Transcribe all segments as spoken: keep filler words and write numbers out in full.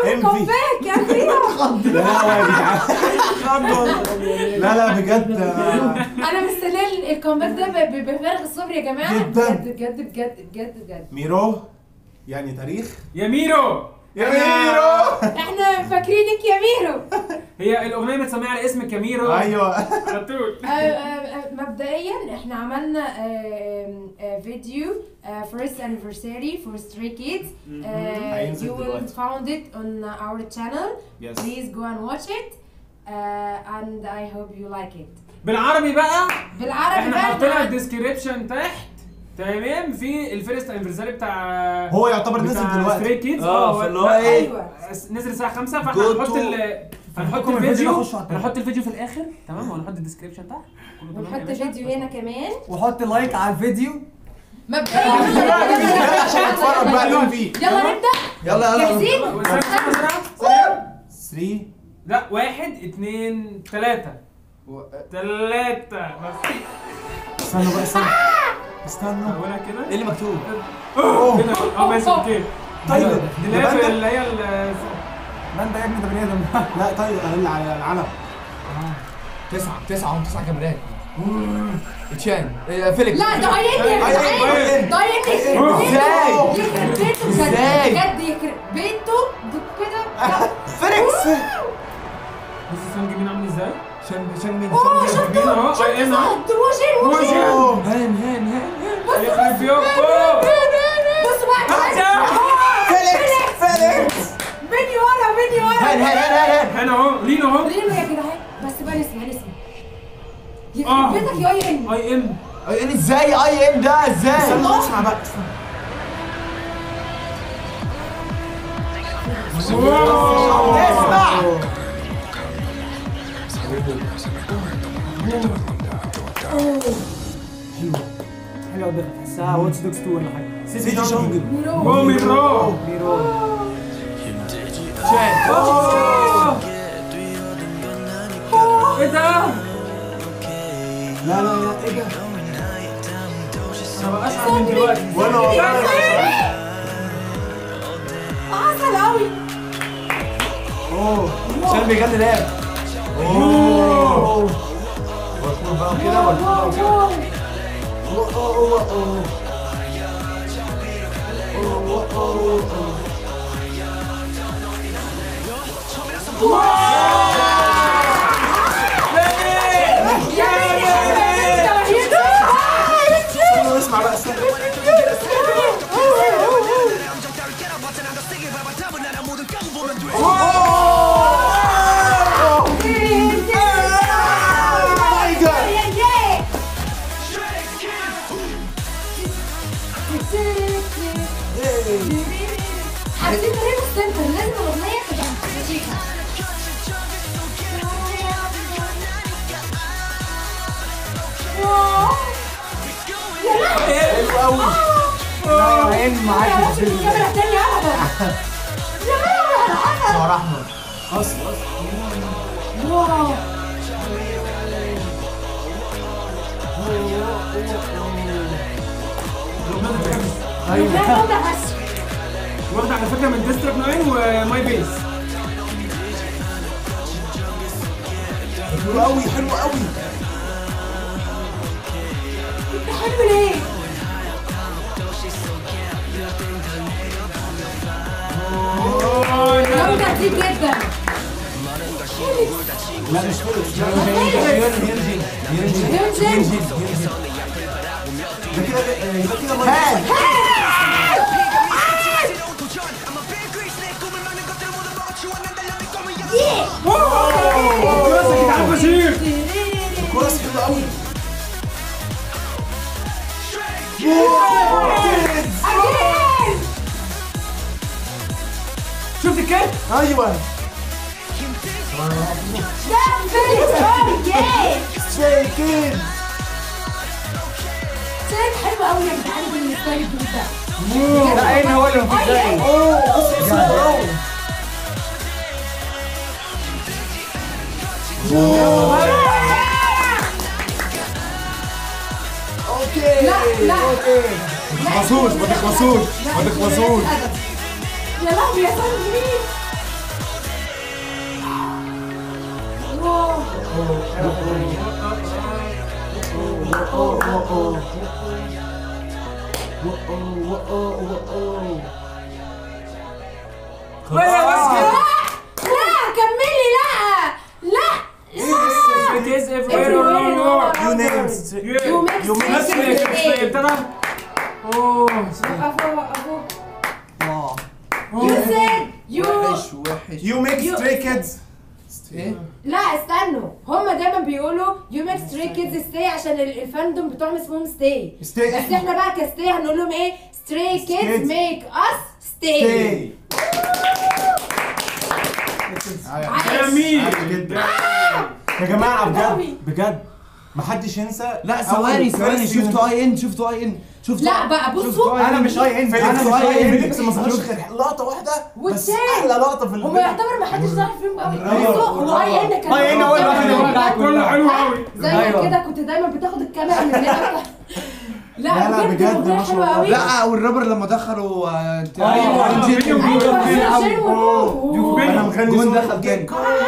كومباك اخيرا. لا يا جدعان لا لا بجد انا مستنيه الكومباك ده بفارغ الصبر يا جماعه. بجد بجد بجد بجد بجد. ميرو يعني تاريخ يا ميرو يا ميرو. احنا فاكرينك يا ميرو. هي الاغنيه متسميه على اسمك يا ميرو. ايوه على طول. مبدئيا احنا عملنا فيديو first anniversary for Stray Kids. You will find it on our channel. Please go and watch it and I hope you like it. بالعربي بقى. بالعربي بقى. احنا حطينا الديسكريبشن تحت تمام في الفيرست انيفرساري بتاع هو يعتبر نزل دلوقتي. ستري كيدز اه فاللي هو ايه نزل الساعه خمسة فاحنا هنحط ال هنحط الفيديو هنحط الفيديو في الاخر تمام وهنحط الديسكريبشن تحت ونحط فيديو هنا كمان وحط لايك على الفيديو مبدئيا عشان اتفرج بقى اللي فيه. يلا نبدا. يلا يلا جاهزين؟ ثلاثة لا واحد اتنين تلاتة تلاتة بس. استنوا بقى استنوا استنوا هنا كده ايه اللي مكتوب؟ كده اه ماشي اوكي. طيب دي اللي هي باندا يا ابني ده بني ادم. لا طيب اللي على العلم تسعة تسعة هم تسعة كاميرات. تشان فيليكس. لا ده عيني ده عيني ده عيني. ازاي؟ يخرب بيته بجد بجد يخرب بيته كده. فيليكس. بص السونج مين عامل ازاي؟ شان شان مين؟ اوه شفته اهو شفته وجين وجين. هان هان هان يخرب بيوكو. بصوا بقى فيليكس فيليكس. فيديو ورا فيديو ورا. هان هان هان هان اهو رينو اهو. رينو يا جدعان بس بقى نسمع نسمع. يخرب بيتك يا اي ام. اي ام اي ام ازاي اي ام ده ازاي؟ استنوا اسمع بقى اسمع. حلوه حلوه ده تحسها واتش دوجز اتنين ولا حاجه. سيتي جونجل. ميرو ميرو ميرو. ايه ده؟ لا لا لا ايه ده؟ انا مبقاش عارف دلوقتي. وانا والله عسل قوي. اوه شان بيغني راب. اوه والكور بقى كده والكور بقى استنوا اسمع بقى استنوا. عايزين نريد السنتر لازم الاغنيه تبقى لطيفه. حلو قوي. عين معاك يا رب الكاميرا الثانيه ابدا. يا شعر احمر اصل واو ايوه واخده على فكره من ديستريكت تسعة وماي بيس. حلو قوي حلو قوي. انت حلو ليه؟ جامدة دي جدا. لا مش فيليكس ده كده ده كده هان الكراسي يا جدعان بشير. الكورس حلو قوي. شفت الكات؟ ايوه ستري كيدز. حلو قوي يا جدعان بالنسبه لي ده. لا عين هو اللي مفيش زيه. اوه بص الصوره اهو. اوكي لا لا اوكي ما تخلصوش ما تخلصوش ما تخلصوش. يا لهوي يا صاحبي مين؟ لا كملي لا لا It is everywhere around the world. You name You make You make stray kids. ابتدى. اوه وقفوا وقفوا. الله. You said you وحش وحش. You make You- stray kids. ايه؟ لا استنوا هما دايما بيقولوا you make stray kids stay عشان ال- الفاندوم بتوعهم اسمهم stay. Stay. بس احنا بقى كستي هنقول لهم ايه؟ stray kids Kids. make us stay. Stay. عايش. عايش جدا. يا جماعة أوي. بجد بجد محدش ينسى. لا ثواني أول ثواني first شفتوا unit. اي ان شفتوا اي ان شفتوا لا بقى بصوا شفتوا انا مش اي ان انا فيليكس مش اي ان فيليكس ما ظهرش غير لقطة واحدة بس والتاني. أحلى لقطة في هو الفيلم. يعتبر ما حدش ظهر فيهم قوي. أيوة. بصوا هو اي ان كان أي إن هو الواحد اللي بتاعك. كله حلو قوي. زي أيوة. كده كنت دايما بتاخد الكاميرا مننا. لا، لا، لا بجد، بجد ما ما شاء حلوه الله. قوي. لا والرابر لما دخلوا آه، انت أيوة، أنت- فيديو ايوه فيديو عشان ونور. أنا مغني جون صوت دخل تاني.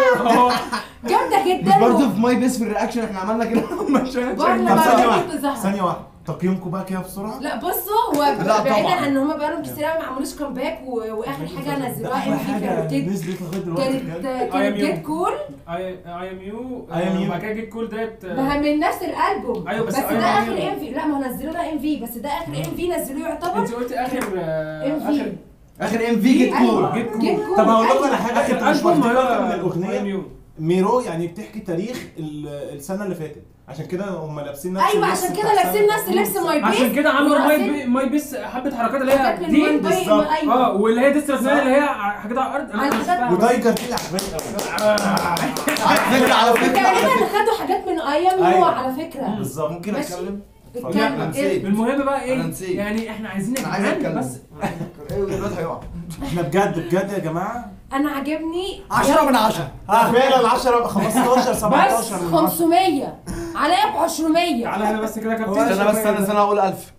جامده مش جدا. برضه في ماي بيس في الرياكشن احنا عملنا كده مش برضه طب ما ثانية كنت واحدة ظهر. ثانية واحدة تقييمكم بقى كده بسرعة. لا بصوا هو لا بعيدا طبعاً. عن ان هم بقالهم كتير قوي ما عملوش كومباك واخر حاجه نزلوها ام في كانت نزلت لغاية دلوقتي كانت بجد. كانت I am you. جيت كول. اي اي ام يو I am you. وبعد كده جيت كول ديت. ما من نفس الالبوم. أيوة، بس بس I am ده you. اخر ام في. لا ما هو نزلوا لها ام في بس ده اخر ام في نزلوه يعتبر انت قلتي اخر آه، ام في. اخر اخر ام في جيت كول جيت كول. جيت كول. طب هقول لكم أيوة. على حاجة اخر انتوا مش البوم واخدين بالكم من I am الأغنية. you. ميرو يعني بتحكي تاريخ ال- السنة اللي فاتت عشان كده هم لابسين نفس ايوه اللبس عشان بتاع كده لابسين السنة. نفس لبس ماي بيس. عشان كده عملوا ماي ورقصين بي ماي بيس حبه حركات اللي هي حاجات من دي ماي بي- بالظبط. ايوه اه واللي هي ديسترس اللي هي حاجات على الارض على انا مش حاجات- فاهم. وتايجر دي عجباني قوي. على فكره على فكره تقريبا خدوا حاجات من ايام أيوة. هو على فكره. بالظبط. ممكن ماشي. اتكلم؟ اتكلم. أنا نسيت. المهم بقى ايه أنا نسيت. يعني احنا عايزين انا عايز نتكلم اتكلم بس ايوه الواد هيقع احنا بجد بجد يا جماعة انا عجبني عشرة من عشرة فعلا عشرة خمستاشر سبعتاشر من عشرة. خمسمية عليا ب عشرمية تعالى هنا بس كده يا كابتن. استنى بس استنى استنى اقول ألف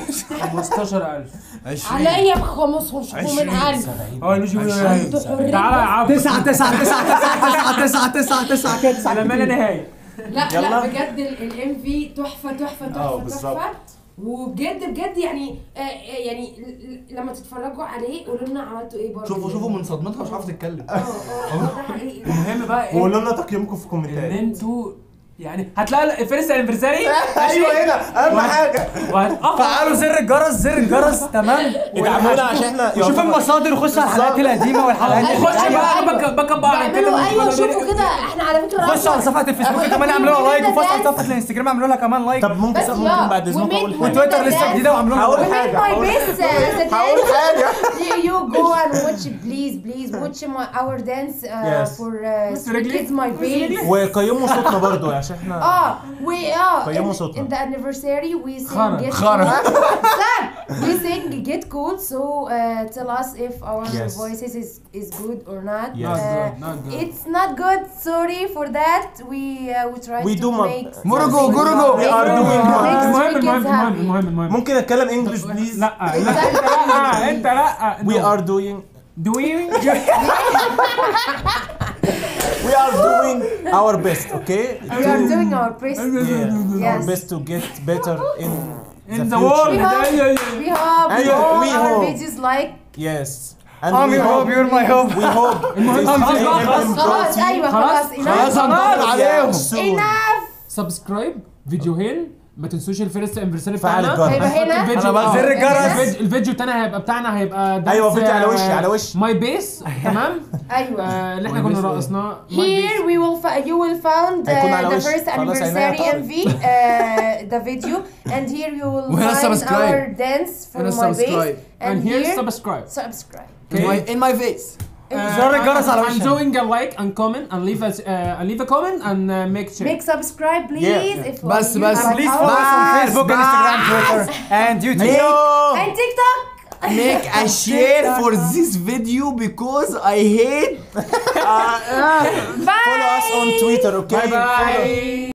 خمستاشر ألف. عليا ب خمستاشر من ألف. هو اللي بيجيبوا انتوا حرين. تعالى يا عم تسعة تسعة تسعة تسعة تسعة تسعة تسعة كده تسعة على ما لا نهايه. لا يلا. لا بجد الام في تحفه تحفه اه تحفه بالظبط. تحفه. وبجد بجد يعني آه آه يعني ل- ل- لما تتفرجوا عليه قولوا لنا عملتوا ايه برضه. شوفوا شوفوا من صدمتها مش عارفه تتكلم اه اه ده حقيقي. المهم بقى ايه وقولوا لنا تقييمكم في ان الكومنتات. انتوا يعني هتلاقي الفيرست انيفرساري ايوه هنا اهم حاجة. فعلوا زر الجرس زر الجرس تمام ادعمونا عشان احنا وشوف المصادر وخش على الحلقات القديمه والحلقات خش أيوة، بقى أيوة. باك باك اب بقى يعملوا ايوه شوفوا كده احنا على فكره خش على صفحه الفيسبوك كمان اعملوا لها لايك وخش على صفحه الانستجرام اعملوا لها كمان لايك طب ممكن بس ممكن يا، بعد اذنكم ومين- اقول حاجة. ومين- وتويتر لسه جديده وعملوا لها هقول We حاجة، made my هقول best حاجة. uh, هقول حاجة. you, you go and watch please please watch my, our dance uh, Yes. for uh, Mr. Stray Wrigley. Kids my baby. وقيموا صوتنا برضو عشان احنا اه we اه قيموا in, صوتنا. in the anniversary we sing خرا. get خرا. cool. we sing get cool so uh, tell us if our Yes. voices is is good or not. Yes. Not Uh, good, not good. It's not good. Sorry for that. We uh, we try We to do my- make مرجو something جرجو. We are doing make my- المهم Stray Kids المهم المهم happy. المهم المهم ممكن اتكلم انجلش بليز؟ لا لا لا انت لا We are doing doing we are doing our best, okay? We are doing our best. Yeah, our Yes. best to get better in in the future. world. We hope, we hope أيوة، all we our hope. videos like. Yes. And I'm we your hope hope you're my hope we hope المهم this خلاص، A M M خلاص party ايوه خلاص، خلاص خلاص enough هندور عليهم soon. enough. سبسكرايب فيديوهين ما تنسوش الفيرست انفرساري فعل بتاعنا الجرس. هيبقى هنا. الفيديو- أنا بقى آه. زر الجرس. الفيديو- الفيديو التاني هيبقى بتاعنا هيبقى دانس، أيوة، فيديو على آه، وشي، على وشي. ماي بيس تمام ايوه. آه، اللي My احنا كنا Base إيه؟ رقصناه Here we will fi- you will found هيكون على uh, the وش. first خلاص anniversary عينيا M V uh, the video and here you will وهنا find subscribe. our dance for هنا my subscribe. base and and here here subscribe subscribe. in my in my face آه، زر الجرس على I'm وشك. doing a like and comment and leave us uh, and leave a comment and uh, make share Make subscribe please if بس you بس like please our- follow us on بس، Facebook بس. Instagram Twitter and YouTube Make and TikTok. make a share for this video because I hate Bye. follow us on Twitter, okay? bye bye